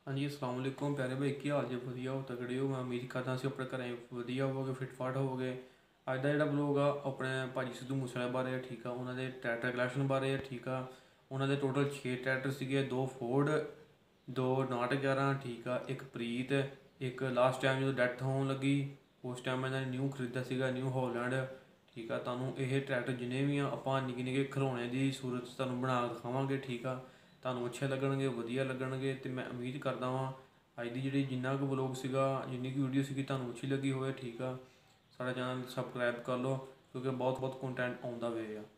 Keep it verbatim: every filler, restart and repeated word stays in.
हाँ जी, अस्सलाम वालेकुम प्यारे भाई, की हाल जे? वधिया हो, तगड़े हो? मैं उम्मीद करदा सी अपने घरें वधिया होवोगे, फिट फाट होवोगे। अज का जिहड़ा ब्लॉग आ अपने भाजी सिद्धू मूसेवाले बारे आ, ठीक आ। उन्होंने ट्रैक्टर कलैक्शन बारे आ, ठीक आ। उन्होंने टोटल छे ट्रैक्टर सीगे, दो फोर्ड, दो नाट ग्यारह, ठीक आ, एक प्रीत, एक लास्ट टाइम जो डैथ होने लगी उस टाइम इन्होंने न्यू खरीदा सीगा, न्यू हॉलैंड, ठीक आ। तुहानूं ये ट्रैक्टर जिन्ने भी आ आपां निक्के निक्के खिलौने की सूरत च तुहानूं बना के दिखावांगे, ठीक आ। ਤੁਹਾਨੂੰ ਅੱਛੇ ਲੱਗਣਗੇ, ਵਧੀਆ ਲੱਗਣਗੇ ਅਤੇ ਮੈਂ ਉਮੀਦ ਕਰਦਾ ਵਾਂ ਅੱਜ ਦੀ ਜਿਹੜੀ ਜਿੰਨਾ ਕੁ ਵਲੋਗ ਸੀਗਾ, ਜਿੰਨੀ ਕੁ ਵੀਡੀਓ ਸੀਗੀ ਤੁਹਾਨੂੰ ਅੱਛੀ ਲੱਗੀ ਹੋਵੇ, ਠੀਕ ਆ। ਸਾਡਾ ਚੈਨਲ ਸਬਸਕ੍ਰਾਈਬ ਕਰ ਲਓ ਕਿਉਂਕਿ ਬਹੁਤ ਬਹੁਤ ਕੰਟੈਂਟ ਆਉਂਦਾ ਵੇ ਆ।